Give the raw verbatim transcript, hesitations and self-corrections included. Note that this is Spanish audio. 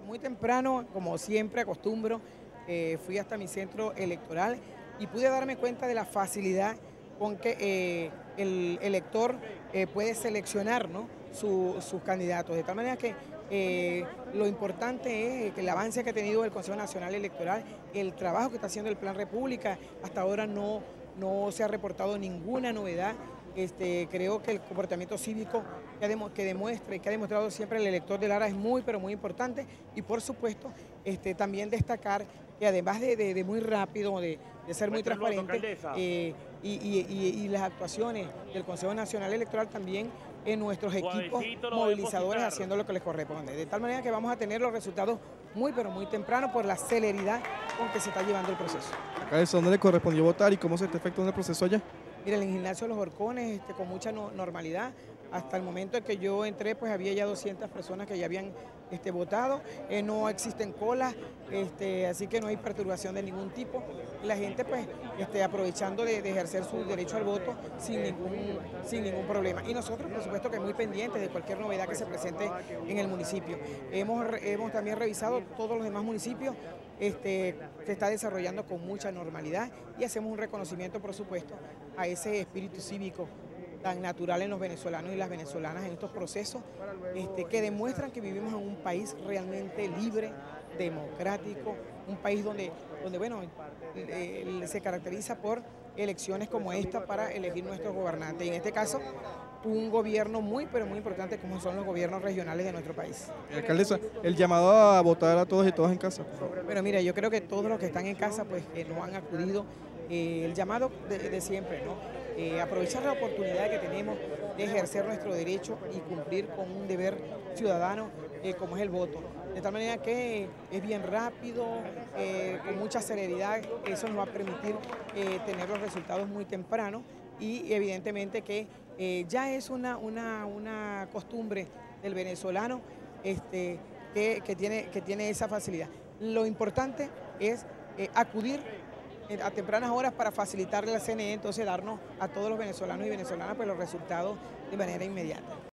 Muy temprano, como siempre acostumbro, eh, fui hasta mi centro electoral y pude darme cuenta de la facilidad con que eh, el elector eh, puede seleccionar, ¿no?, su- sus candidatos. De tal manera que eh, lo importante es que el avance que ha tenido el Consejo Nacional Electoral, el trabajo que está haciendo el Plan República, hasta ahora no, no se ha reportado ninguna novedad. Este, creo que el comportamiento cívico que, ha demo- que demuestra y que ha demostrado siempre el elector de Lara es muy, pero muy importante. Y por supuesto, este, también destacar que además de, de- de muy rápido, de, de ser muy Muestra el voto, transparente, alcaldesa. eh, y, y- y- y las actuaciones del Consejo Nacional Electoral también en nuestros equipos Suavecito lo va a movilizadores depositar. haciendo lo que les corresponde. De tal manera que vamos a tener los resultados muy, pero muy temprano por la celeridad con que se está llevando el proceso. Alcaldesa, ¿dónde le correspondió votar y cómo se está efectuando el proceso allá? Mira, en el gimnasio Los Horcones, este, con mucha no- normalidad. Hasta el momento en que yo entré, pues había ya doscientas personas que ya habían este, votado. Eh, no existen colas, este, así que no hay perturbación de ningún tipo. La gente, pues, este, aprovechando de, de ejercer su derecho al voto sin ningún, sin ningún problema. Y nosotros, por supuesto, que muy pendientes de cualquier novedad que se presente en el municipio. Hemos, re- hemos también revisado todos los demás municipios. Este, se está desarrollando con mucha normalidad y hacemos un reconocimiento, por supuesto, a ese espíritu cívico tan natural en los venezolanos y las venezolanas en estos procesos, este, que demuestran que vivimos en un país realmente libre, democrático, un país donde, donde bueno, eh, se caracteriza por elecciones como esta para elegir nuestros gobernantes. Y en este caso, un gobierno muy, pero muy importante como son los gobiernos regionales de nuestro país. Alcaldesa, el llamado a votar a todos y todas en casa. Pero mira, yo creo que todos los que están en casa, pues que no han acudido, eh, el llamado de, de siempre, ¿no? Eh, aprovechar la oportunidad que tenemos de ejercer nuestro derecho y cumplir con un deber ciudadano eh, como es el voto. De tal manera que es bien rápido, eh, con mucha celeridad, eso nos va a permitir eh, tener los resultados muy temprano y evidentemente que eh, ya es una, una, una costumbre del venezolano este, que, que tiene, que tiene esa facilidad. Lo importante es eh, acudir eh, a tempranas horas para facilitarle al C N E, entonces darnos a todos los venezolanos y venezolanas pues, los resultados de manera inmediata.